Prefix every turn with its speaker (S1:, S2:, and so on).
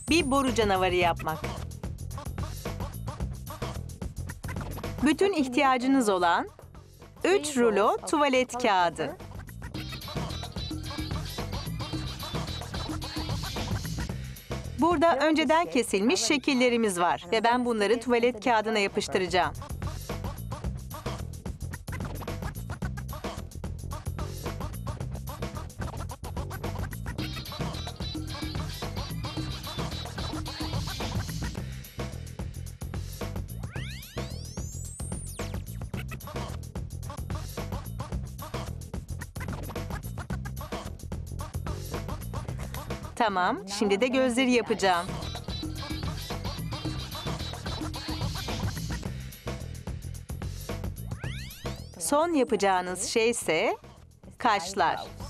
S1: Bir boru canavarı yapmak. Bütün ihtiyacınız olan 3 rulo tuvalet kağıdı. Burada önceden kesilmiş şekillerimiz var ve ben bunları tuvalet kağıdına yapıştıracağım. Tamam, şimdi de gözleri yapacağım. Son yapacağınız şey ise kaşlar.